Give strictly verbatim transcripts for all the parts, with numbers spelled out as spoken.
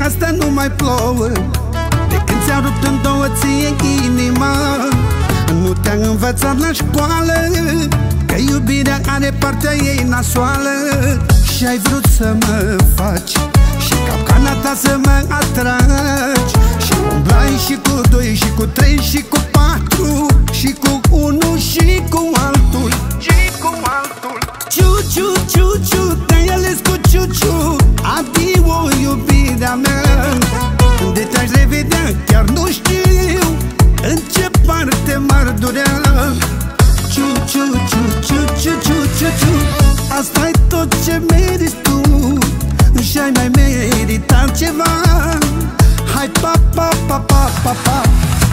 asta nu mai plouă. De când ți-a rupt în două ție inima, nu te-a învățat la școală că iubirea are partea ei nasoală. Și ai vrut să mă faci și capcana ta să mă atragi, și umblai și cu doi, și cu trei, și cu patru, și cu unul, și cu altul, și cu altul. Ciu, ciu, ciu, ciu, te-ai ales cu ciu-ciu. Adio, iubirea mea, unde te-aș revedea, chiar nu știu în ce parte m-ar durea. Ciu, ciu, ciu, ciu, ciu, ciu, ciu, ciu. Asta-i tot ce meriți tu și ai mai meritat ceva. Hai pa, pa, pa, pa, pa, pa.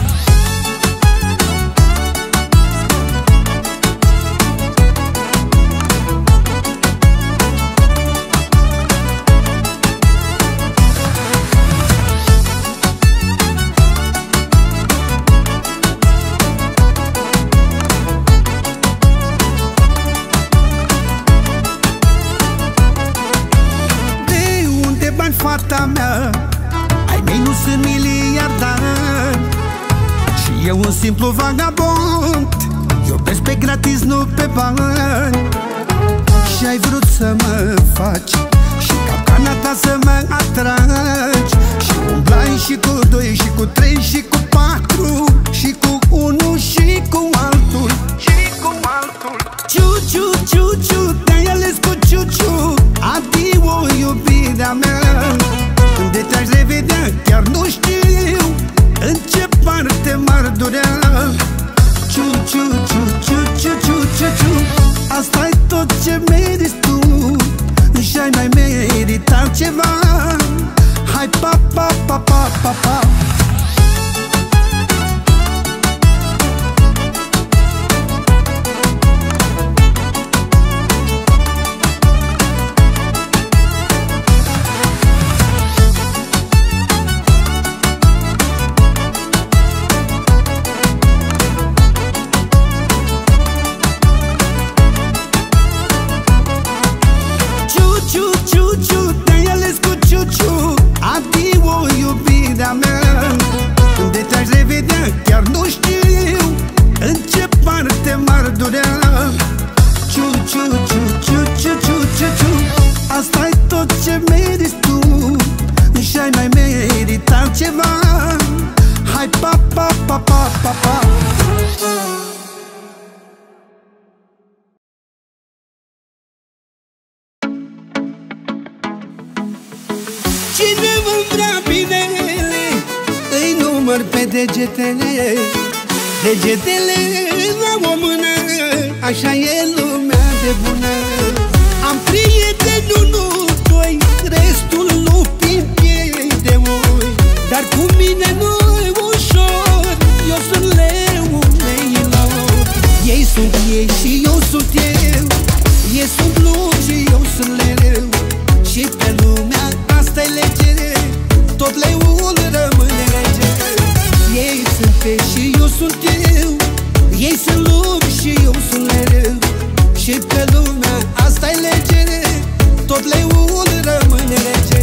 Fata mea, ai mei nu sunt miliardari și eu un simplu vagabond, iubesc pe gratis, nu pe bani. Și ai vrut să mă faci și capcana ta să mă atragi, și umblai și cu doi, și cu trei, și cu patru, și cu unul, și cu altul, și cu altul. Ciu, ciu, ciu, ciu, te-ai ales cu ciu-ciu. Adio, iubirea mea, unde te-aș revedea, chiar nu știu în ce parte m-ar durea. Ciu, ciu, ciu, ciu, ciu, ciu, ciu, ciu. Asta-i tot ce meriți tu și ai mai meritat ceva. Hai pa, pa, pa, pa, pa, pa. Chiar nu știu în ce parte m-ar durea. Ciu, ciu, ciu, ciu, ciu, ciu, ciu, ciu. Asta-i tot ce meriți tu și ai mai meritat ceva. Hai pa, pa, pa, pa, pa, pa. Cine vă vrea binele îi număr pe degetele, degetele la o mână, așa e lumea de bună. Am prieteni unu, doi, restul lupi în piei de oi, dar cu mine nu-i ușor, eu sunt leul leilor. Ei sunt ei și eu sunt eu, ei sunt lupi și eu sunt leu, și pe lumea asta-i lege, tot leul rămâne rege. Ei sunt pe și eu sunt eu, ei sunt lupi și eu sunt leu, și pe lumea asta-i lege, tot leul rămâne rege.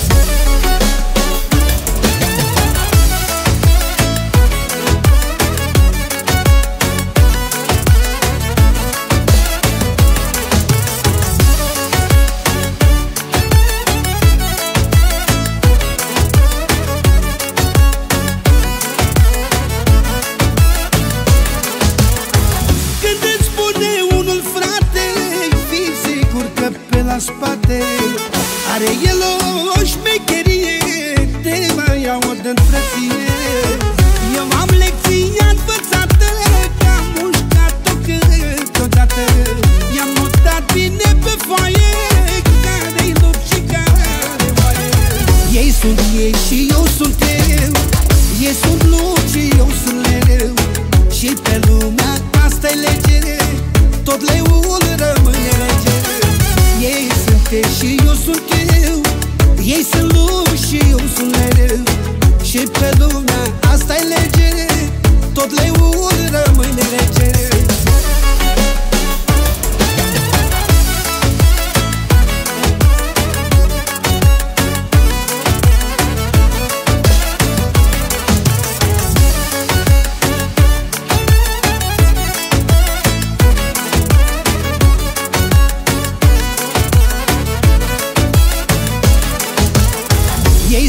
Spate are el o șmecherie, te mai aud în frăție. Eu am lecția învățată, că am mușcat-o câteodată. I-am notat bine pe foaie care-i lup și care oaie. Ei sunt ei și eu sunt eu, ei sunt lup și eu sunt leu, și pe lumea asta-i lege, tot leul rămâne rege. Ei sunt pe și eu sunt eu, ei sunt lupi și eu sunt leu, și pe lumea asta-i lege, tot leul rămâne rege.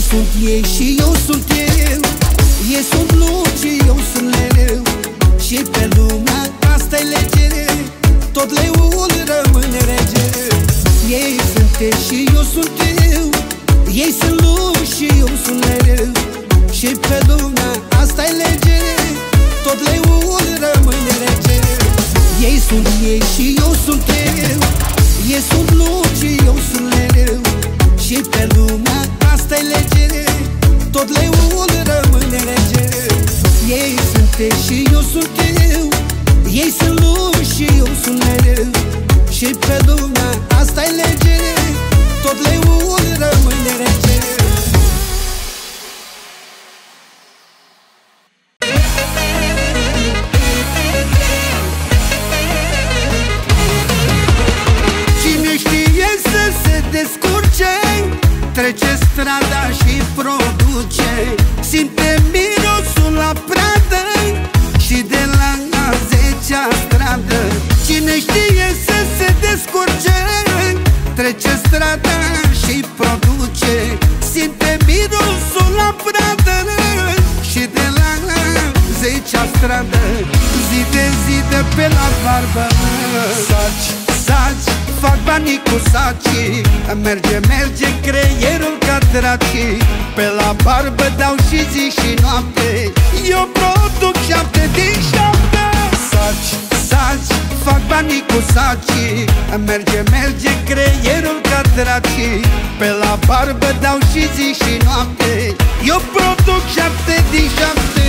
sunt ei și eu sunt eu. Ei sunt luci și eu sunt leu. Și pe lumea asta-i lege, tot leul rămâne rege. Ei sunt ei și eu sunt eu. Ei sunt luci și eu sunt leu. Și pe lumea asta-i lege, tot leul rămâne rege. Ei sunt ei și eu sunt eu. Ei sunt luci și eu sunt leu. Și pe lumea asta-i lege, tot leul rămâne rege. Ei sunt ei și eu sunt eu. Ei sunt luci și eu sunt leu. Și pe lumea asta-i lege, tot leul rămâne rege. Descurce, trece strada și produce. Simte mirosul la pradă și de la a zecea stradă. Cine știe să se descurce, trece strada și produce. Simte mirosul la pradă și de la a zecea stradă. Zi de zi de pe la barbă, saci, saci, fac banii cu sacii. Merge, merge creierul ca dracii. Pe la barbă dau și zi și noapte. Eu produc șapte din șapte. Saci, saci, fac banii cu sacii. Merge, merge creierul ca dracii. Pe la barbă dau și zi și noapte. Eu produc șapte din șapte.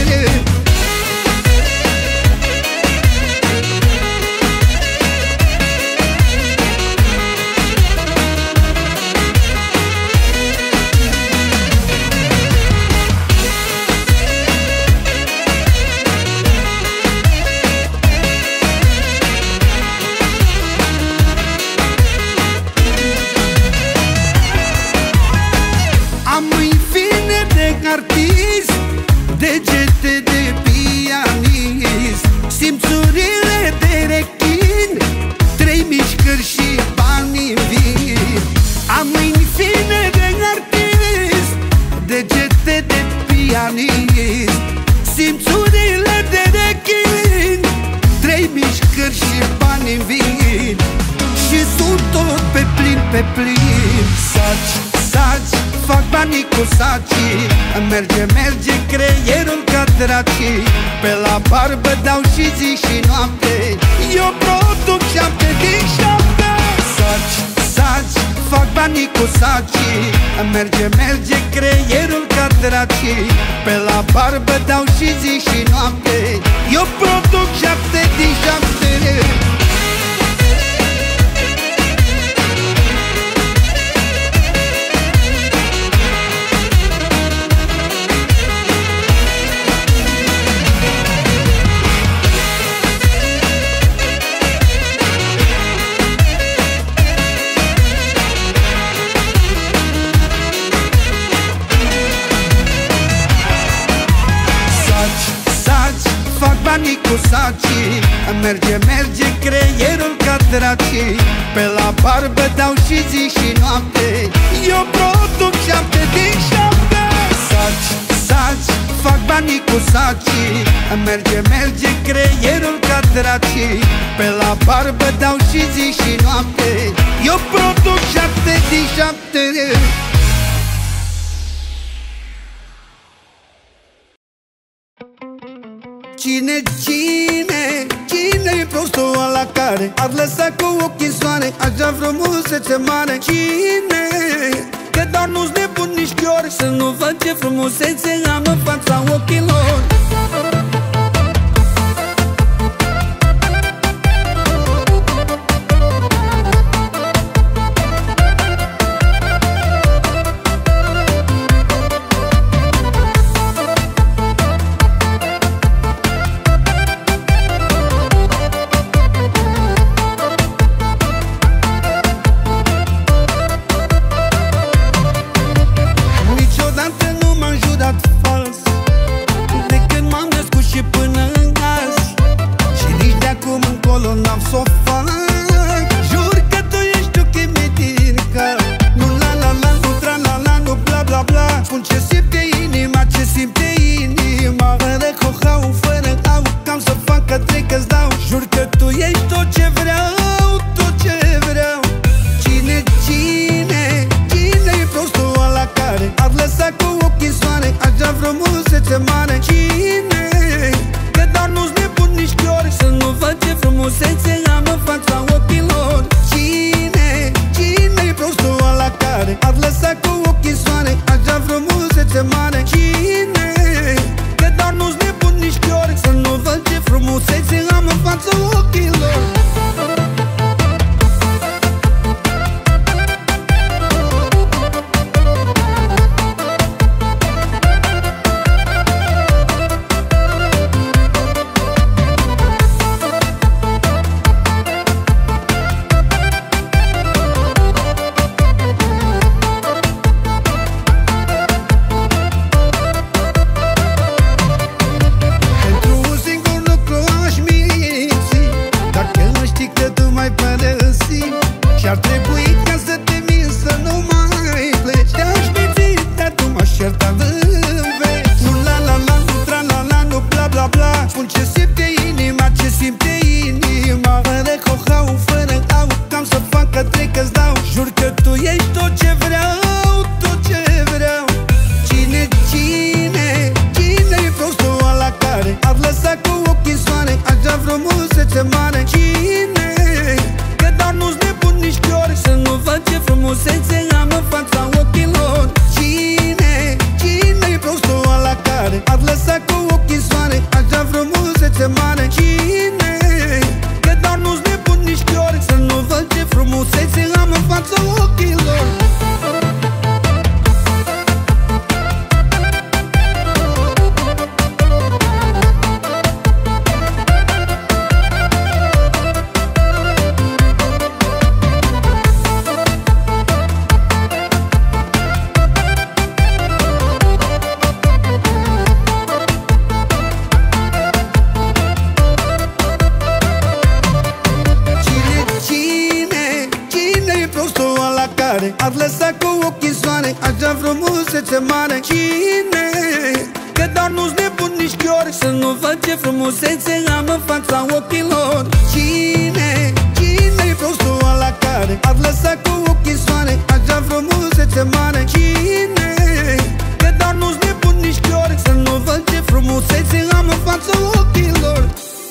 Artist, degete de pianist, simțurile de rechin, trei mișcări și banii vin. Am mâini fine de artist, degete de pianist, simțurile de rechin, trei mișcări și banii vin. Și sunt tot pe plin, pe plin. Saci, saci, fac banii cu sacii. Merge, merge creierul ca dracii. Pe la barbă dau și zi și noapte. Eu produc șapte din șapte. Saci, saci, fac banii cu sacii. Merge, merge creierul ca dracii. Pe la barbă dau și zi și noapte. Eu produc șapte din șapte. Banii cu sacii. Merge, merge creierul ca dracii. Pe la barbă dau și zi și noapte. Eu produc șapte din șapte. Saci, saci, fac banii cu sacii. Merge, merge creierul ca dracii. Pe la barbă dau și zi și noapte. Eu produc șapte din șapte. Cine, cine, cine-i prostul ăla care ar lăsa cu ochii în soare așa frumusețe mare? Cine, că doar nu-s nebun nici chior să nu văd ce frumusețe am în fața ochilor. Spun ce mai părăsi și-ar trebui ca să te min să nu mai pleci. Te-aș minți, dar tu m-aș certa în veci. Nu la la la, nu tra la la, nu bla bla bla. Spun ce simte inima, ce simte inima. Fără ho-hau, fără au, cam să fac că trec că-ți dau. Jur că tu ești tot ce vreau, tot ce vreau. Cine, cine, cine-i prostul ăla care ar lăsa cu ochii în soare așa frumusețe mare? Cine, că doar nu-s nebun nici chiori să nu văd ce frumusețe am în fața ochilor. Cine, cine-i prostul ăla care ar lăsa cu ochii în soare așa frumusețe mare? Cine, că doar nu-s nebun nici chiori să nu văd ce frumusețe am în fața ochilor. Ar lăsa cu ochii în soare așa frumusețe mare? Cine, că doar nu-s nebun nici chiori să nu văd ce frumusețe am în fața ochilor. Cine, cine-i prostul ăla care ar lăsa cu ochii în soare așa frumusețe mare? Cine, că doar nu-s nebun nici chiori să nu văd ce frumusețe am în fața ochilor.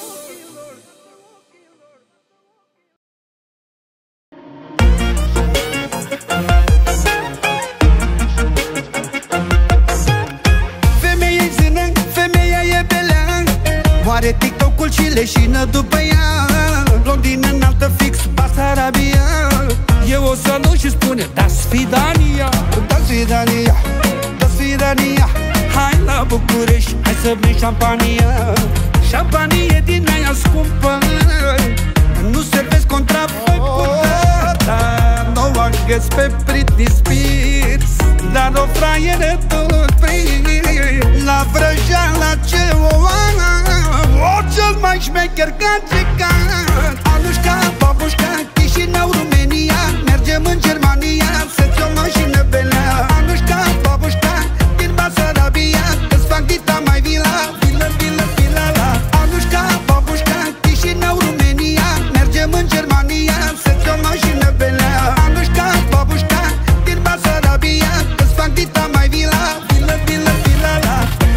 Are TikTok-ul și leșină după ea, blondină înaltă fix Basarabia. Eu o salut și spune da sfidania, da sfidania, da sfidania. Hai la București, hai să bem șampania, șampanie din aia scumpă. Nu servesc contrafăcută, dar nu o agăț pe Britney Spears, dar o fraieră tot prins. La Vrăjeala ce o am, o cel mai șmecher gagicat. Anușca, babușca, Chișinău, România, mergem în Germania să-ți o mașină belea. Anușca, babușca, din Basarabia, îți fac dita mai vila, vilă, vilă, vila la. Anușca, babușca, Chișinău, România, mergem în Germania să-ți o mașină belea. Anușca, babușca, din Basarabia, îți fac dita mai vila, vilă, vilă, vila la.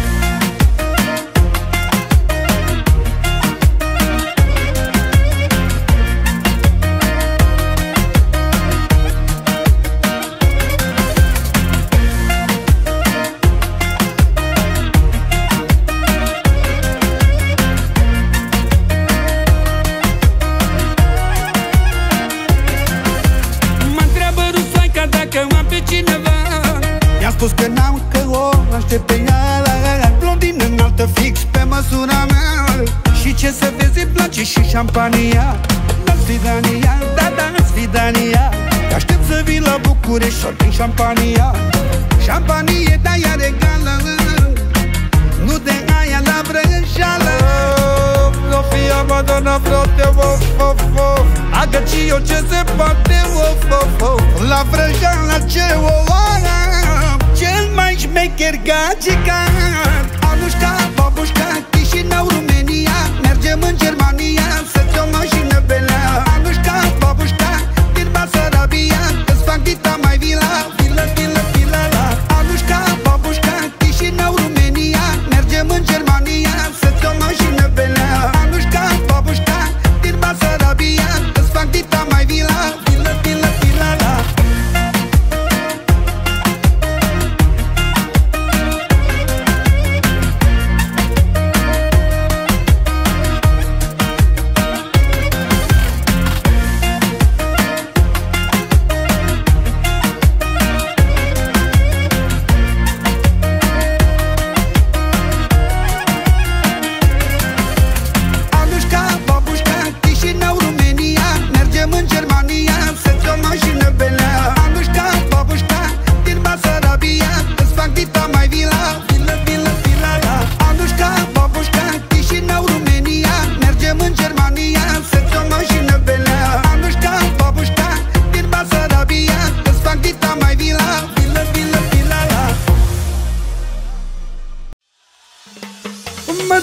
Spus că n-am, că o aștept pe ea. Blondină înaltă fix pe măsura mea. Și ce să vezi, îmi place și șampania. Da sfidania, da, da, sfidania. Te aștept să vii la București să bem șampania. Șampanie de aia regală, nu de aia la Vrăjeală. Nu fi abandonat, frate, of, of, of. Agăci-o ce se poate, of, of, of. La Vrăjeala ce o am, cel mai șmecher gagicat. Anușca, babușca, Chișinău, România, mergem în Germania să-ți o mașină belea. Anușca, babușca, din Basarabia, îți fac dita mai vila, vilă, vilă, vila la. Anușca, babușca, Chișinău, România, mergem în Germania să-ți o mașină belea. Anușca, babușca, din Basarabia, îți fac dita mai vila, vilă, vilă, vila la.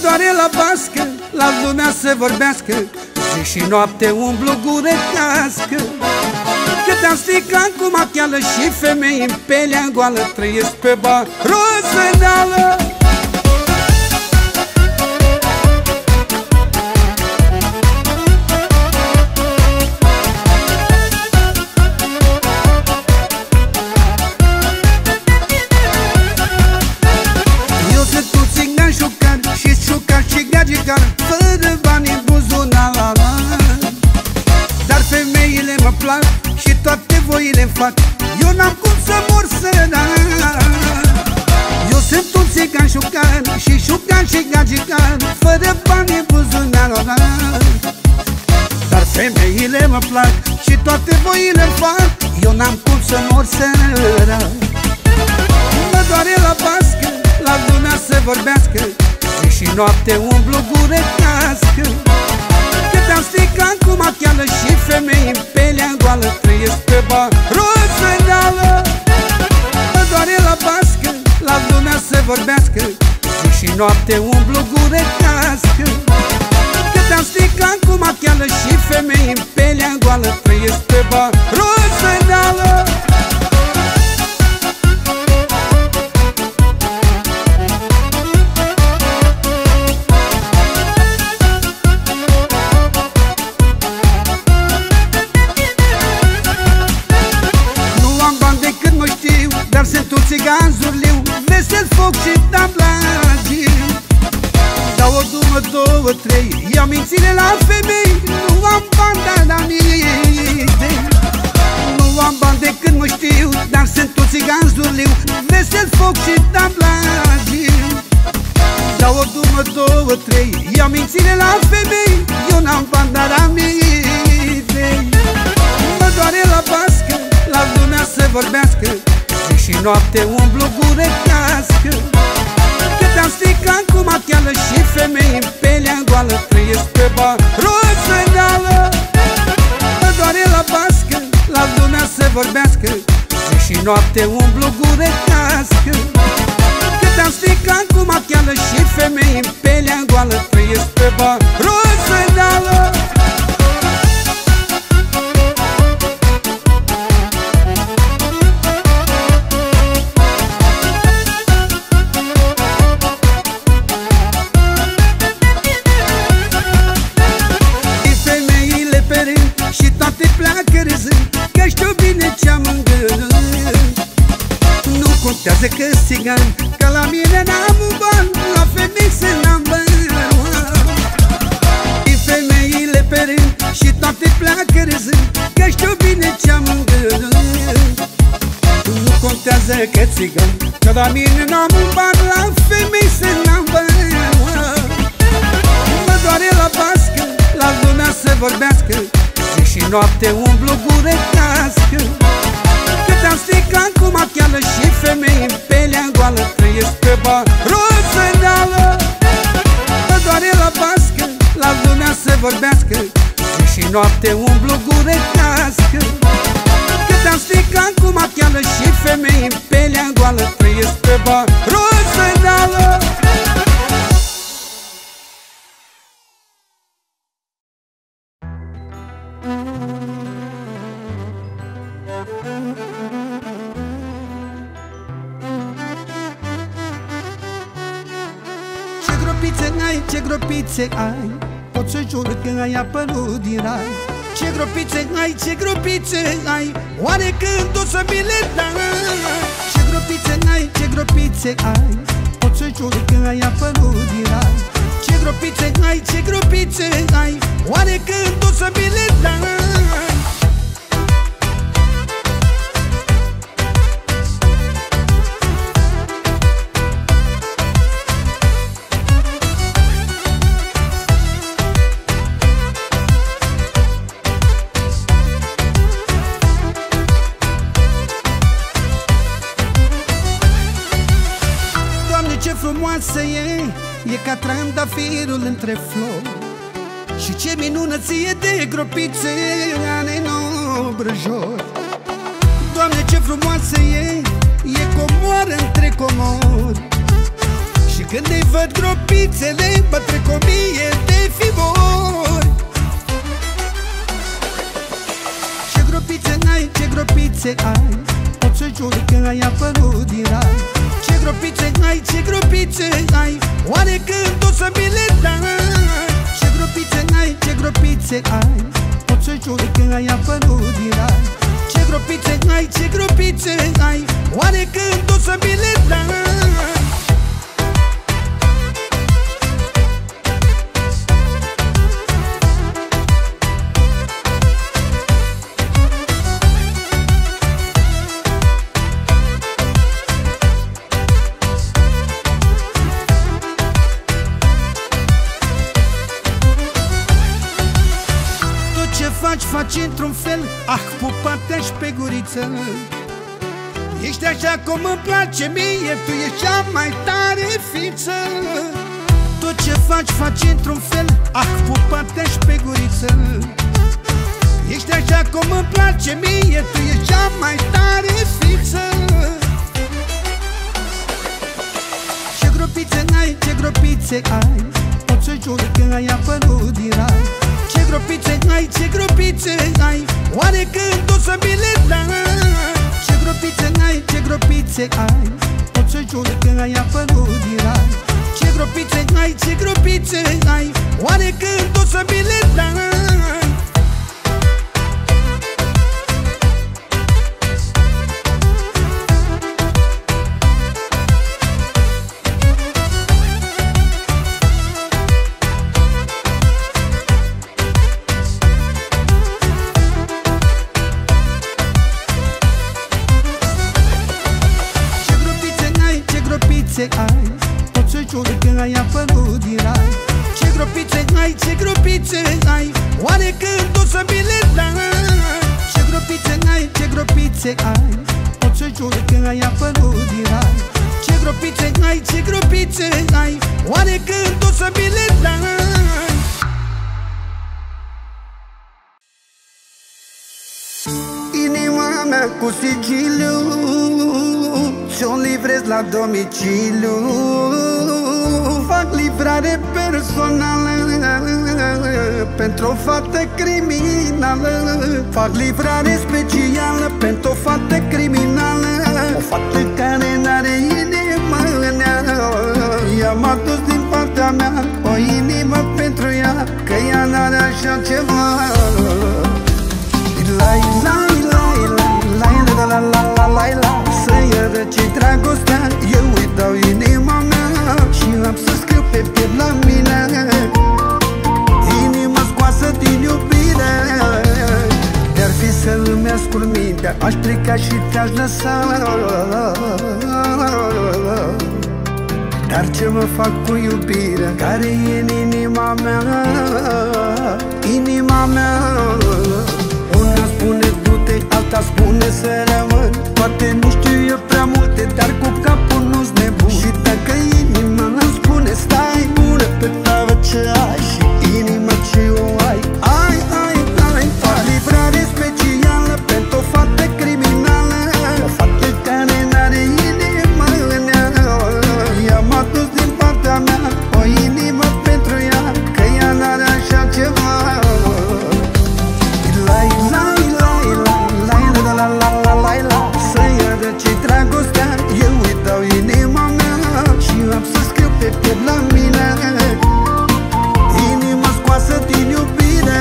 doare la bască, la lumea să vorbească, zi și noapte umblu gură cască. Cât am stricat cu machială și femei în pelea goală, trăiesc pe barozăneală. Fără bani în buzunar, dar femeile mă plac și toate voile fac. Eu n-am cum să mor sărat. Eu sunt un țigan șucan și șucan și gagican, fără bani în buzunar, dar femeile mă plac și toate voile fac. Eu n-am cum să mor sărat. Mă doare la bască, la lumea să vorbească, și noapte umblu gură cască. Cât am stricat cu machială și femei în pelea goală, trăiesc pe barozăneală. Mă doare la bască, la lumea să vorbească, și noapte umblu gură cască. Cât am stricat cu machială și femei în pelea goală, trăiesc pe barozăneală. Dar sunt un țigan zurliu, vesel foc și tablagiu. Dau o dumă, două, trei, iau mințile la femei. Nu am bani, dar n-am idei. Nu am bani de când mă știu, dar sunt un țigan zurliu, vesel foc și tablagiu. Dau o dumă, două, trei, iau mințile la femei. Eu n-am bani, dar am idei. Mă doare la bască, la lumea să vorbească, și noapte umblu gură cască. Cât am stricat cu machială și femei în pelea goală, trăiesc pe barozăneală. Mă doare la bască, la lumea să vorbească, și noapte umblu gură cască. Cât am stricat cu machială și femei în pelea goală, trăiesc pe barozăneală. Pleacă râzând, că știu bine ce-am în gând. Nu contează că-s țigan, că la mine n-am un ban, la femei să n-am bani. Și femeile pe rând și toate pleacă râzând, că știu bine ce-am în gând. Nu contează că-s țigan, că la mine n-am un ban, la femei să n-am bani. Mă doare la bască, la lumea să vorbească, și noapte umblu gură cască. Cât am stricat cu machială și femei în pelea goală, trăiesc pe barozăneală. Mă doare la bască, la lumea să vorbească, și noapte umblu gură cască. Cât am stricat cu machială și femei în pelea goală, trăiesc pe barozăneală. Ce gropițe ai, pot să jur că ai apărut din rai. Ce gropițe ai, ce gropițe ai, oare când o să mi le dai? Ce gropițe ai, ce gropițe ai, pot să jur că ai apărut din rai. Ce gropițe ai, ce gropițe ai, oare când o să mi le dai? Frumoasă e, e ca trandafirul între flori. Și ce minunăție de gropițe are în obrăjori. Doamne, ce frumoasă e, e comoară între comori. Și Când îi văd gropițele, mă trec o mie de fibori. Ce gropițe ai, ce gropițe ai, pot să jur că ai apărut din rai. Ce gropițe ai, ce gropițe ai, oare când o să mi le dai? Ce gropițe ai, ce gropițe ai, pot să jur că ai apărut din rai. Ce gropițe ai, ce gropițe ai, oare când o să mi le dai? Faci, faci într-un fel, ah, pupa-te-aș pe guriță. Ești așa cum îmi place mie, tu ești cea mai tare fiță. Tot ce faci, faci într-un fel, ah, pupa-te-aș pe guriță. Ești așa cum îmi place mie, tu ești cea mai tare fiță. Ce gropițe ai, ce gropițe ai, pot să jur că ai apărut din rai. Ce gropițe ai, ce gropițe ai, oare când o să mi le dai? Ce gropițe ai, ce gropițe ai, pot să jur că ai apărut din rai. Ce gropițe ai, ce gropițe ai, oare când o să mi le dai? Ai, pot să jur că ai apărut din rai. Ce gropițe ai, ce gropițe ai, oare când o să mi le dai? Ce gropițe ai, ce gropițe ai, pot să jur că ai apărut din rai. Ce gropițe ai, ce gropițe ai, oare când o să mi le dai? Inima mea cu sigiliu ți-o livrez la domiciliu. Fac livrare personală pentru o fată criminală. Fac livrare specială pentru o fată criminală. O fată care n-are inimă în ea. I-am adus din partea mea o inimă pentru ea, că ea n-are așa ceva. Lai, lai, lai, lai, lai, la, la, la, la, la. Să-i răci dragostea, eu îi dau inima mea și am să scriu pe piept la mine inima scoasă din iubire. De-ar fi să îmi ascult mintea, aș pleca și te-aș lăsa. Dar ce mă fac cu iubirea care e în inima mea? Inima mea. Una spune du-te, alta spune să rămân. Poate nu știu eu prea multe, dar cu capul nu-s nebun. Și dacă inima îmi spune stai, bună pe tavă ce ai și inima ce o ai. Ai, ai, ai, fac livrare specială pentru o fată criminală. O fată care n-are inimă în ea. I-am adus din partea mea o inimă pentru ea, că ea n-are așa ceva. Lai, lai, lai, lai, lai, la, la, la, la, la, la. Să-i răci dragostea, eu îi dau inima mea și am să scriu pe piept la mine inima scoasă din iubire.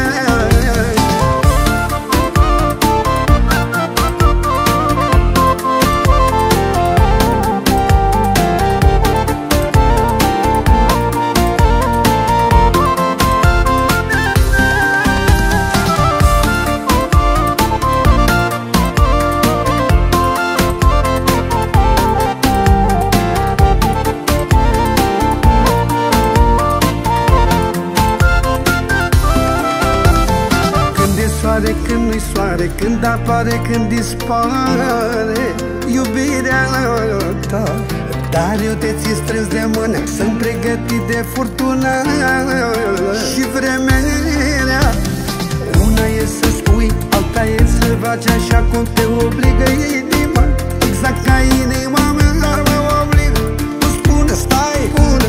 Când nu-i soare, când apare, când dispare iubirea ta. Dar eu te țin strâns de mână, sunt pregătit de furtună și vremerea. Una e să spui, alta e să faci așa cum te obligă inima. Exact ca inima mea, dar mă obligă. Nu spune stai, bună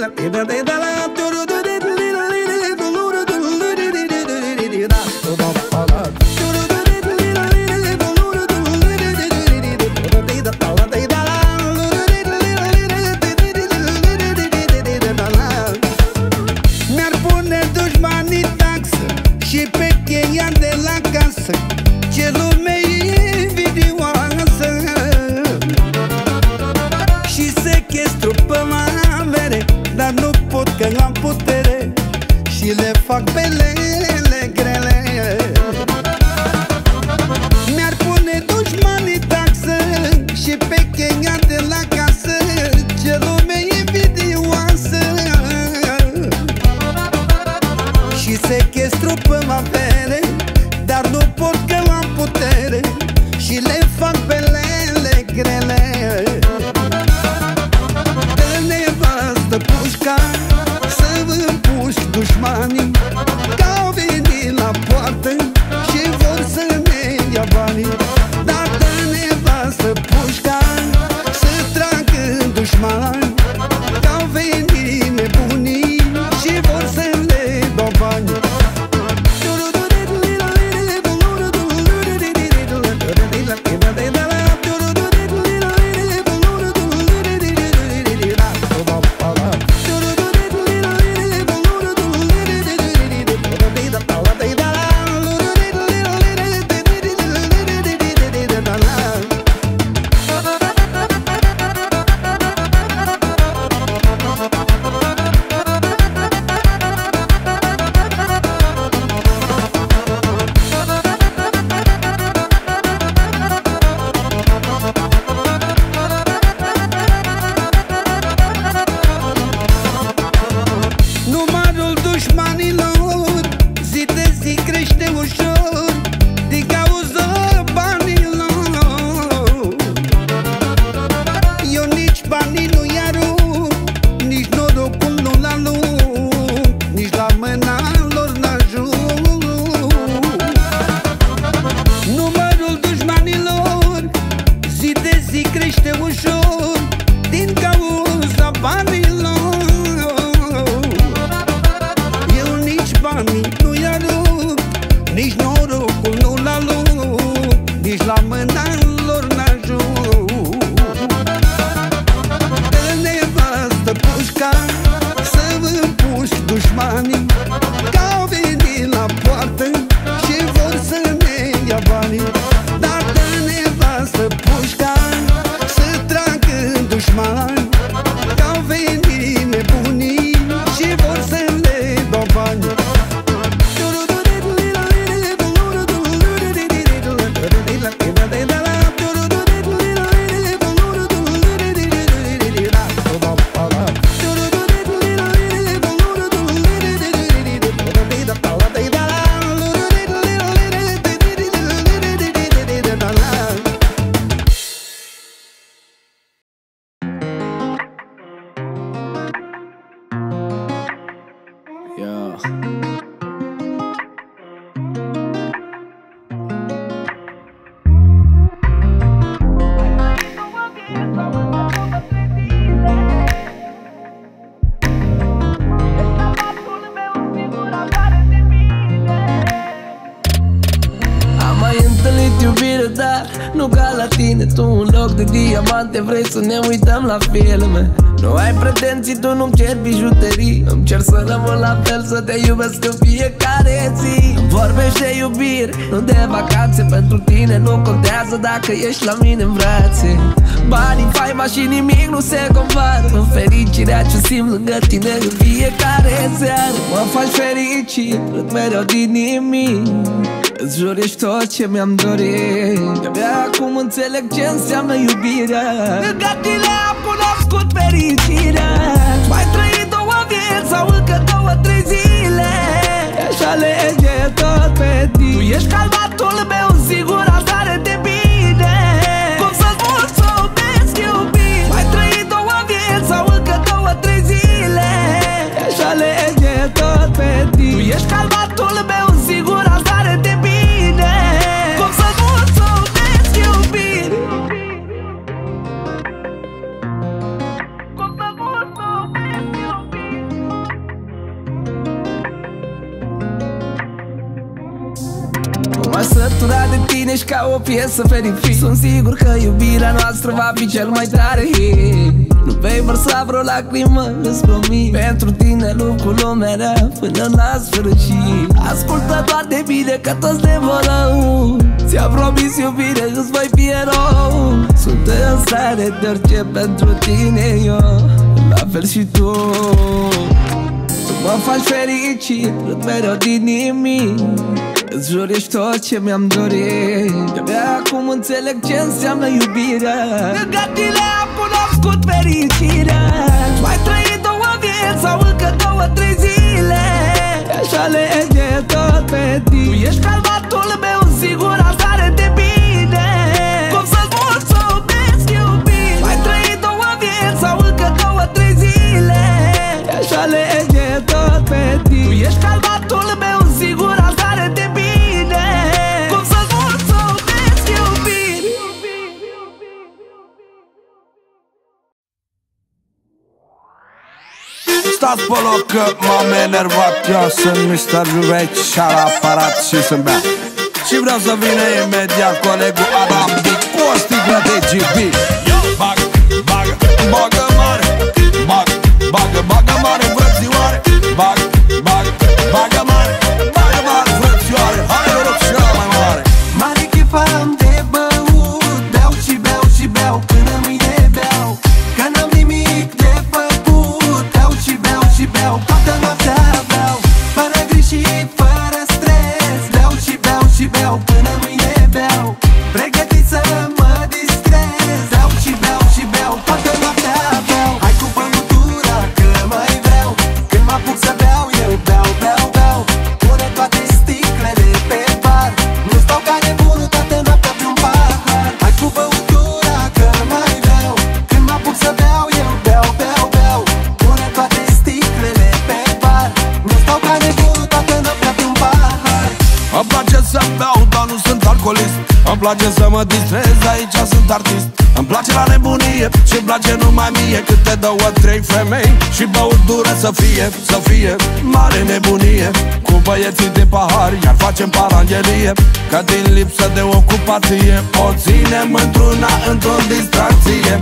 Mi-ar pune dușmanii taxă și pe cheia de la casă ce lume invidioasă și sechestru pe avere, dar nu pot că am putere și le fac belele grele. Mi-ar pune dușmanii taxă și pe cheia de la casă ce lume invidioasă și sechestru pe avere, dar nu pot că am putere și le fac belele grele. Dă nevastă pușca să vă împuși dușmanii, că au venit la poartă și vor să ne ia banii. Dar dă nevastă pușca să tragă dușmani, că au venit nebunii și vor să le dau bani. Numărul dușmanilor zi de zi crește ușor din cauza banilor. Eu nici banii nu-i arunc, nici norocul nu-l alung, nici la mâna lor n-ajung. Numărul dușmanilor zi de zi crește ușor din cauza banilor. Nu-i arunc, nici norocul nu-l alung, nici la mâna lor n-ajung. Dă nevastă pușca să vă împuși dușmanii, că au venit la poartă și vor să ne ia banii. Dar dă nevastă pușca să tragă dușmani, că au venit nebunii și vor să le dau bani. Nu ca la tine, tu un loc de diamante, vrei să ne uităm la filme. Nu ai pretenții, tu nu-mi ceri bijuterii, îmi cer să rămân la fel, să te iubesc în fiecare zi. Vorbești de iubire, nu de vacanțe, pentru tine nu contează dacă ești la mine în brațe. Banii, faima și nimic nu se compară în fericirea ce simt lângă tine în fiecare seară. Mă faci fericit, râd mereu din nimic, îți jur ești tot ce mi-am dorit. De-abia acum înțeleg ce înseamnă iubirea, lângă tine am cunoscut fericirea. Mai trăit două vieți sau încă două, trei zile, aș alege tot pe tine. Tu ești calmatul meu, sigura stare de bine. Cum să-ți mulțumesc, iubire? Mai trăit două vieți sau încă două, trei zile, aș alege tot pe tine. Tu ești calmatul meu, sigura stare de bine. Cum să-ți mulțumesc, iubire? Cum să mulțumesc, iubire? ca o piesă fericit. Sunt sigur că iubirea noastră va fi cel mai tare hit. Nu vei vărsa vreo lacrimă, îți promit. Pentru tine lupt cu lumea rea până la sfârșit. Ascultă toate bine că toți ne vorau. Ți-am promis iubire, îți voi fi erou. Sunt în stare de orice pentru tine eu, la fel și tu. Tu mă faci fericit, râd mereu din nimic. Îți jur, ești tot ce mi-am dorit. De-abia acum înțeleg ce înseamnă iubirea. Lângă tine am cunoscut fericirea. Mai trăit două vieți sau încă două, trei zile. Aș alege tot pe tine. Tu ești calmatul meu, sigura stare de bine. Cum să-ți mulțumesc iubire. Mai trăit două vieți sau încă două, trei zile. Aș alege tot pe tine. Tu ești calmatul meu, sigura stare de bine. Cum să-ți mulțumesc iubire. Stați pe loc că m-am enervat. Eu sunt mister Juveci și ar aparat și sunt bea. Și vreau să vină imediat colegul Adam Dic cu o sticlă de G B. Bag, bagă, bagă mare. Bag, bagă, bagă mare, frățioare. Bag, bagă, bagă mare. Bagă mare, frățioare. Hai, rog, și ăla mai mare. Mare chef am de băut. Beau și beau și beau până mâine beau. Că n-am nimic de făcut. Beau și beau și beau toată noaptea beau. Fără griji și fără stres. Beau și beau și beau până mâine beau. Pregătit să mă distrez. Beau și beau și beau toată noaptea beau. Hai cu băutura că mai vreau. Când mă apuc să beau eu beau, beau, beau. Pune toate sticlele pe bar. Nu stau ca nebunul toată noaptea pe un pahar. Hai cu băutura că mai vreau. Când mă apuc să beau eu beau, beau, beau. Pune toate sticlele pe bar. Nu stau ca nebunul toată noaptea pe un pahar. Îmi place să beau, dar nu sunt alcoolist. Îmi place să mă distrez, aici sunt artist. Îmi place la nebunie și-mi place numai mie. Câte două, trei femei și băutură să fie, să fie mare nebunie. Cu băieții de pahar, iar facem paranghelie. Că din lipsă de ocupație o ținem într-una, într-o distracție.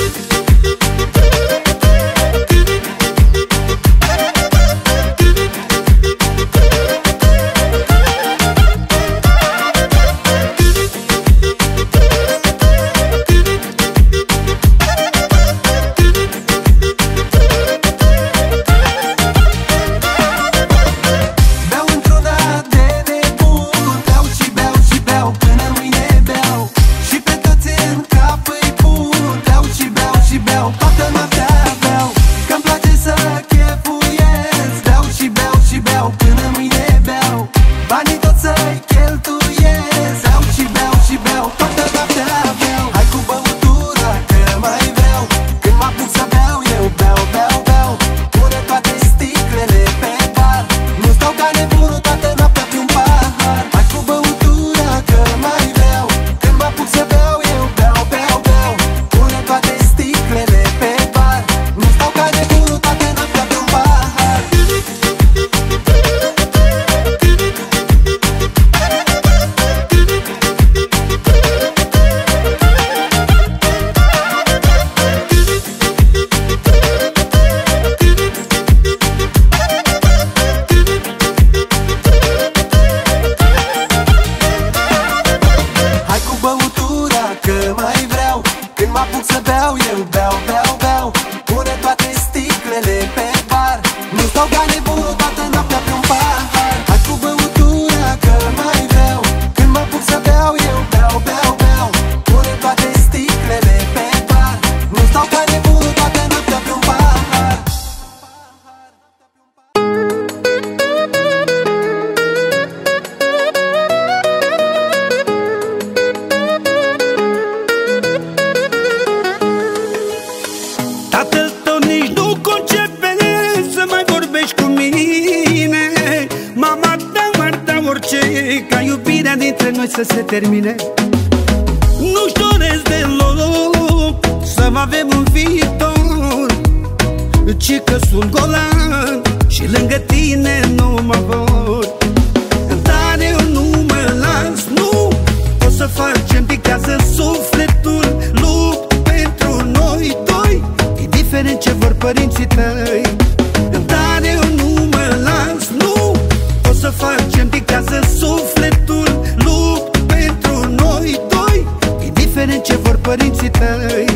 Beau într-una de nebun. Beau și beau și beau până mâine beau. Și pe toți în cap îi pun. Beau și beau și beau toată noaptea beau. Că-mi place să chefuiesc. Beau și beau și beau până mâine beau. Banii tot să-i cheltuiesc. Beau și beau și beau toată noaptea beau. Hai cu băutura că mai vreau. Când mă apuc să beau eu beau, beau, beau. Pune toate sticlele pe bar. Nu stau ca nebunul toată noaptea pe un pahar. Hai cu băutura că mai vreau. Când mă apuc să beau eu beau, beau, beau. Pune toate sticlele pe bar. Nu stau ca nebunul toată noaptea pe un pahar. Hai cu băutura că mai vreau. Când mă apuc să beau eu beau, beau, beau. Pune toate sticlele pe bar. Nu stau ca nebunul toată noaptea pe un pahar. Hai cu băutura că mai vreau. Când mă apuc să beau eu beau, beau, beau. Pune toate sticlele pe bar. Nu stau ca nebunul toată noaptea pe un pahar. Tatăl tău nici nu concepe să mai vorbești cu mine. Mama ta m-ar da orice ca iubirea dintre noi să se termine. Nu-și doresc deloc să avem un viitor, ci că sunt golan și lângă tine nu mă vor. Dar eu nu mă las, nu o să să facem, pictează sufletul, lupt pentru noi doi, indiferent ce vor părinții tăi. Dar eu nu mă las, nu o să facem, pictează sufletul, lupt pentru noi doi, indiferent ce vor părinții tăi.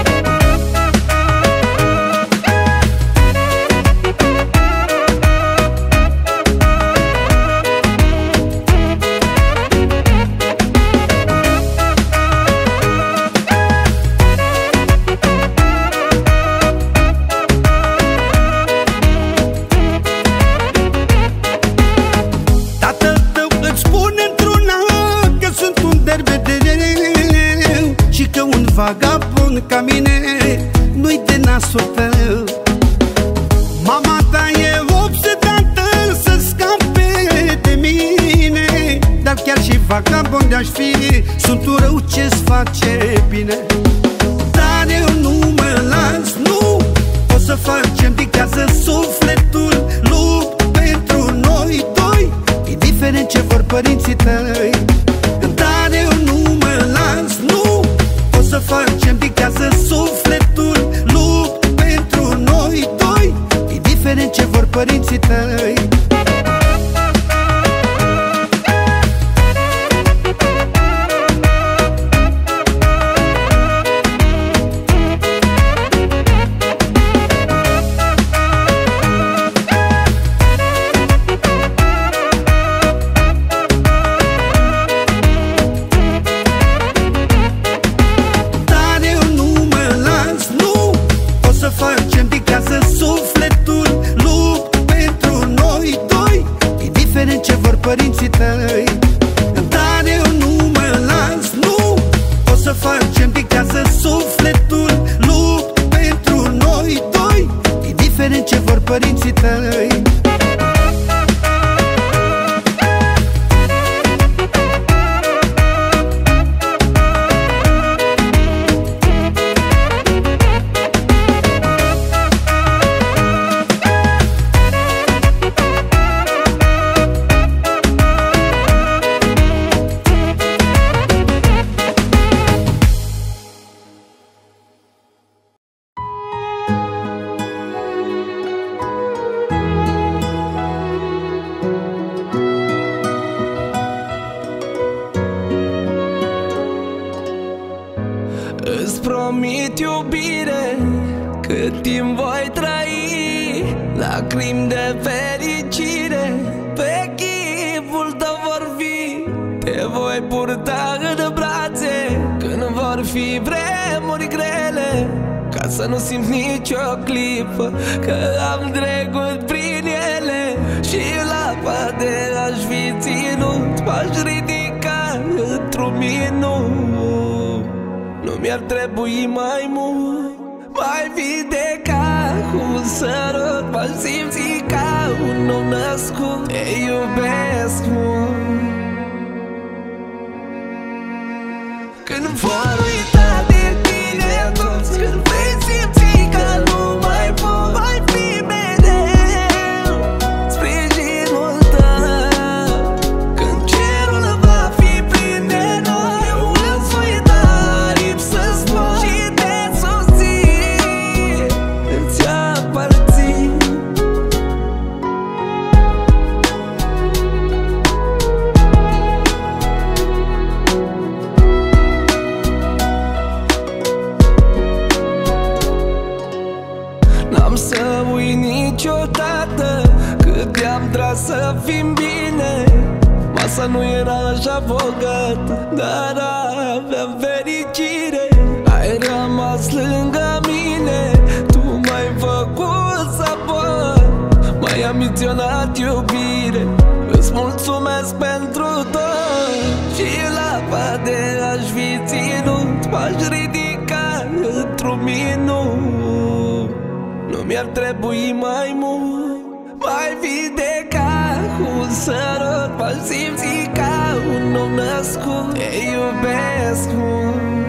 Vagabond ca mine nu-i de nasul tău. Mama ta e obsedată să scape de mine, dar chiar și vagabond de-aș fi, sunt un rău ce-ți face bine. Dar eu nu mă las, nu o să facem, dictează sufletul, lupt pentru noi doi, indiferent ce vor părinții tăi. Dar eu nu mă las, nu o să facem, dictează sufletul, lupt pentru noi doi, indiferent ce vor părinții tăi. Părinții tăi. Dar eu nu mă las, nu o să facem, dictează sufletul, lupt pentru noi doi, indiferent ce vor părinții tăi. Îți promit iubire, cât timp voi trăi, lacrimi de fericire pe chipul tău vor fi. Te voi purta în brațe când vor fi vremuri grele, ca să nu simți nicio clipă că am trecut prin ele. Și la poate aș fi ținut, m-aș ridica într-un minut. Nu mi-ar trebui mai mult, mai vindeca cu un sărut, m-aș simți ca un nou născut. Te iubesc mult. Când vor uita de tine toți, când vei simți că nu mai pot, mai fi mereu sprijinul tău. Când cerul va fi plin de noi, eu îți voi da aripi să zbor și te susțin, îți aparțin. N-am să uit niciodată cât te-am tras să fim bine. Masa nu era așa bogată, dar aveam fericire. Ai rămas lângă mine, tu m-ai făcut să pot, m-ai ambiționat iubire. Îți mulțumesc pentru tot. Și la poate aș fi ținut, m-aș ridica într-un minut. Nu mi-ar trebui mai mult, mai vindeca cu un sărut, m-aș simți ca un nou născut. Te iubesc mult.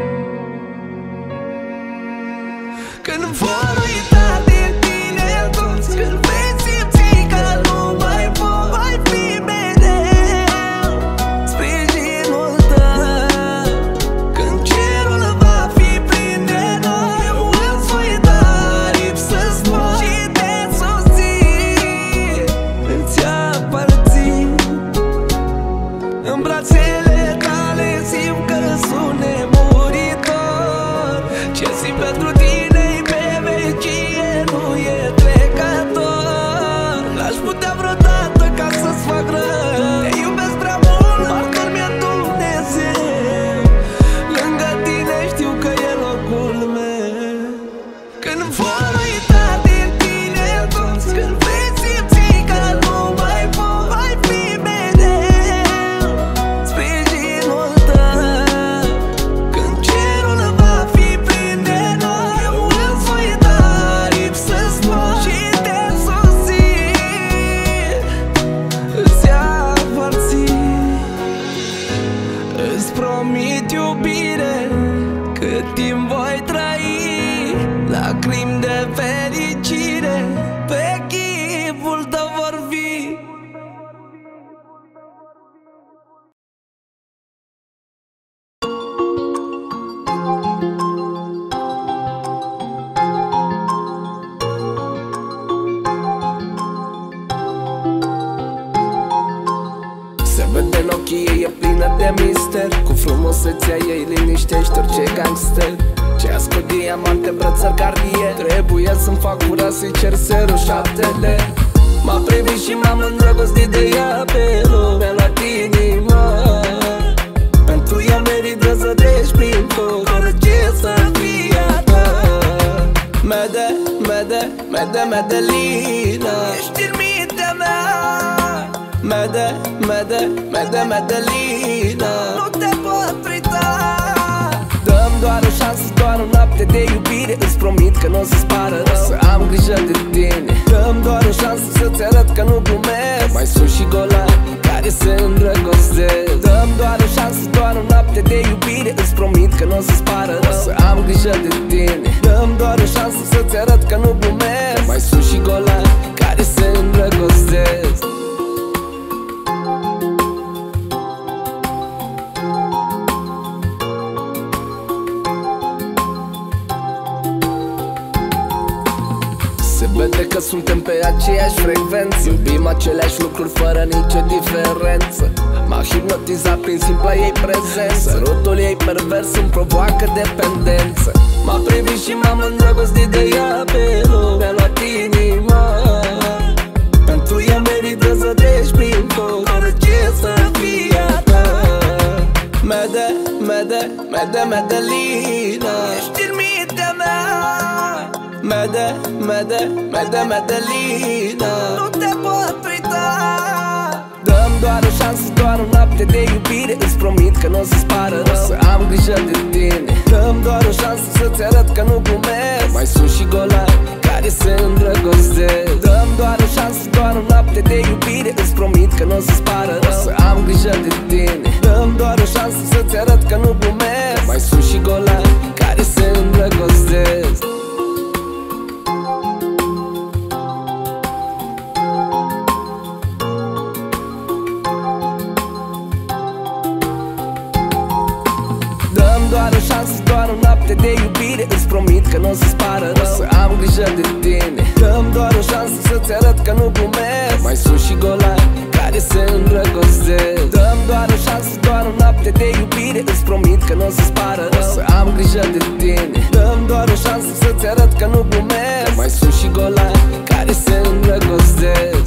Când vor uita de tine toți, când vei simți că nu mai pot, mai fi mereu sprijinul tău. cât timp voi trăi, lacrimi de fericire pe chipul tău vor fi. Vede în ochii ei, e plină de mister. Cu frumusețea ei liniștește orice gangster. Ce ascult diamante, brățări cartier. Trebuie să-mi fac cura să-i cer serul șaptele. M-a privit și m-am îndrăgostit de ea pe loc. Mi-a luat inima. Pentru ea merită să treci prin foc, orice să fie a ta. Mede, mede, mede, Medelina, ești în mintea mea. Mede, mede, mede, Medelina, nu te pot prita. Dăm doar o șansă, doar o noapte de iubire. Îți promit că n-o să-ți pară rău, să am grijă de tine. Dăm doar o șansă să-ți arăt că nu glumesc. Mai sunt și golani care se îndrăgostesc. Dăm doar o șansă, doar o noapte de iubire. Îți promit că n-o să-ți pară rău, să am grijă de tine. Dăm doar o șansă să-ți arăt că nu glumesc. Mai sunt și golani care se îndrăgostesc. Se vede că suntem pe aceeași frecvență. Iubim aceleași lucruri fără nicio diferență. M-a hipnotizat prin simpla ei prezență. Sărutul ei pervers îmi provoacă dependență. M-a privit și m-am îndrăgostit de ea pe loc. Mi-a luat inima. Pentru ea merită să treci prin foc, orice să fie a ta. Mede, mede, mede, Medelina, ești în mintea mea. Mede, mede, mede, Medelina, nu te pot prita. Dăm doar o șansă, doar o noapte de iubire. Îți promit că n-o să-ți pară rău, să am grijă de tine. Dăm doar o șansă să-ți arăt că nu glumesc. Mai sunt și golani care se îndrăgostesc. Dăm doar o șansă, doar o noapte de iubire. Îți promit că n-o să-ți pară rău, să am grijă de tine. Dăm doar o șansă să-ți arăt că nu glumesc. Mai sunt și golani care se îndrăgostesc. Doar o șansă, doar o noapte de iubire. Îți promit că n-o să-ți pară rău, să am grijă de tine. Dăm doar o șansă să-ți arăt că nu glumesc. Mai sunt și golani care se îndrăgostesc. Dăm doar o șansă, doar o noapte de iubire. Îți promit că n-o să-ți pară rău, să am grijă de tine. Dăm doar o șansă să-ți arăt că nu glumesc. Mai sunt și golani care se îndrăgostesc.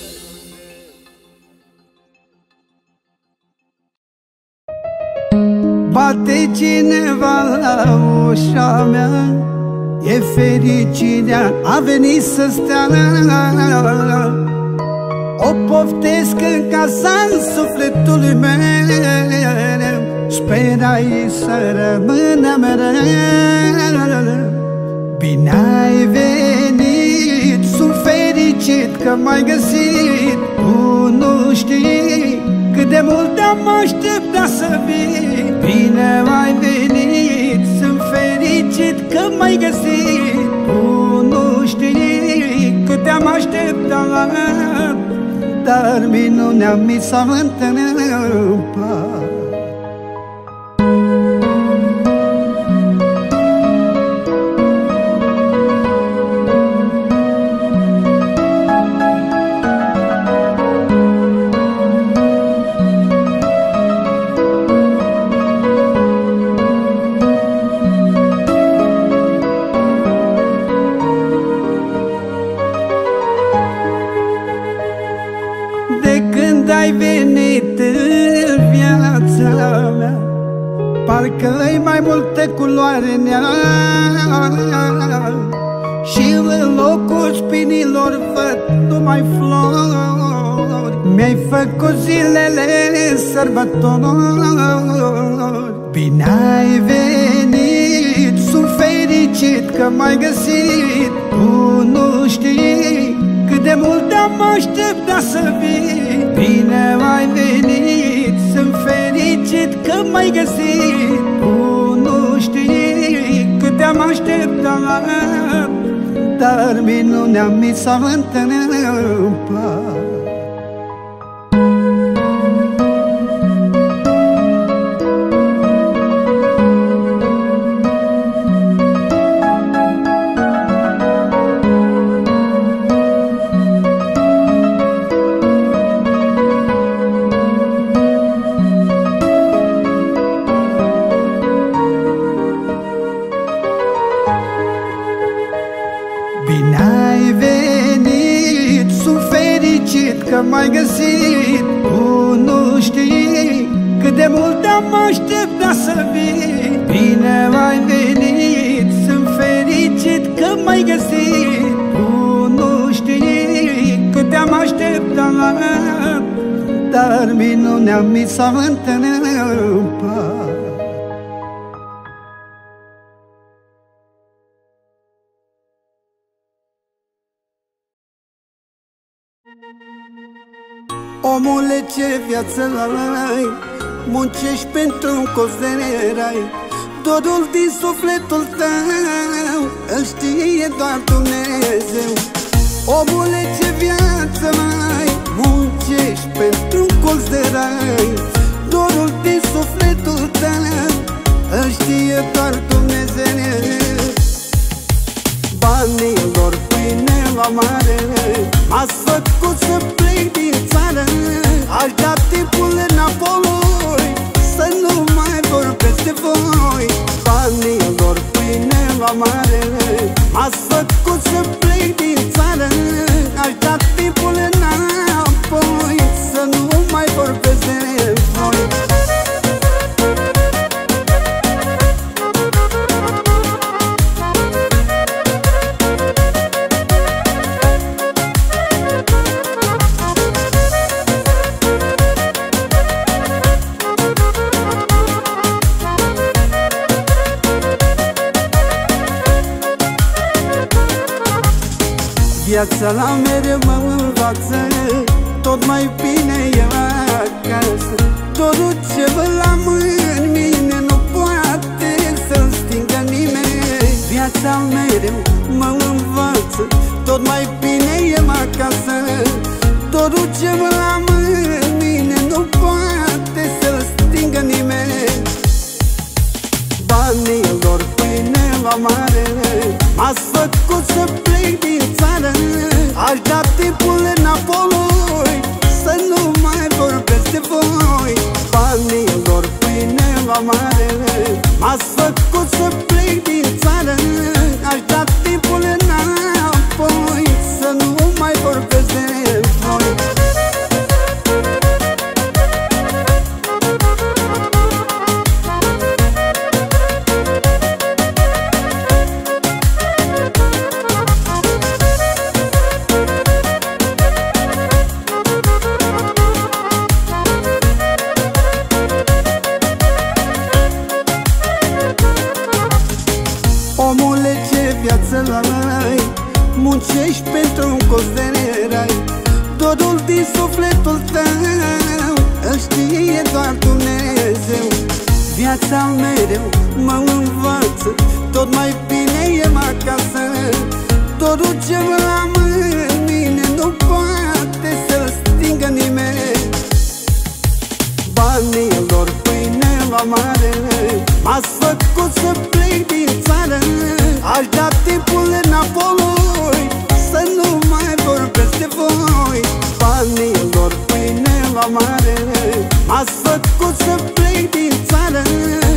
Bate cineva la ușa mea, e fericirea, a venit să stea. O poftesc în casa sufletului meu, sperai să rămână mereu. Bine ai venit, sunt fericit că m-ai găsit. Tu nu știi cât de mult am așteptat să vii. Bine ai venit, sunt fericit că m-ai găsit. Tu nu știi cât te-am așteptat, dar minunea mi s-a întâmplat. Ai venit în viața mea, parcă-i mai multă culoare în ea. Și în locul spinilor văd numai flori. Mi-ai făcut zilele sărbători. Bine ai venit, sunt fericit că m-ai găsit. Tu nu știi cât de mult am așteptat să vii. Bine ai venit, sunt fericit că m-ai găsit. Tu nu știi dar minunea mi s-a întâmplat. Bine ai venit, sunt fericit că m-ai găsit. Tu nu știi cât de mult am așteptat să vii. Bine ai venit, sunt fericit că m-ai găsit. Tu nu știi cât te-am așteptat, dar minunea mi s-a întâmplat. Omule, ce viață ai, muncești pentru un cost de rai. Dorul din sufletul tău îl știe doar Dumnezeu. Omule, ce viață ai, muncești pentru un cost de rai. Dorul din sufletul tău îl știe doar Dumnezeu. Banilor pâine la mare, m-ați făcut să plec din țară. Aș da timpul înapoi, să nu mai vorbesc de voi. Banilor pâine la mare, m-ați făcut să plec din țară. Aș da timpul înapoi, să nu mai vorbesc de voi. Viața la mereu mă învață, tot mai bine e acasă. Dorul ce văd la în mine nu poate să-l stingă nimeni. Viața mereu mă învață, tot mai bine e acasă. Dorul ce văd la în mine nu poate să-l stingă nimeni. Banilor pâine la mare, m-ați făcut să plec din țară. Aș da timpul înapoi, să nu mai vorbesc de voi. Banilor pâine la mare, m-ați făcut să plec din țară. Aș da timpul înapoi, să nu mai vorbesc de voi. Omule, ce viață ai, muncești pentru un cost de rai. Dorul din sufletul tău îl știe doar Dumnezeu. Viața mereu mă învață, tot mai bine e acasă. Dorul ce văd la în mine nu poate să-l stingă nimeni. Banilor pâine la mare, m-ați făcut să plec din țară. Aș da timpul înapoi, să nu mai vorbesc de voi. Banilor pâine la mare, m-ați făcut să plec din țară.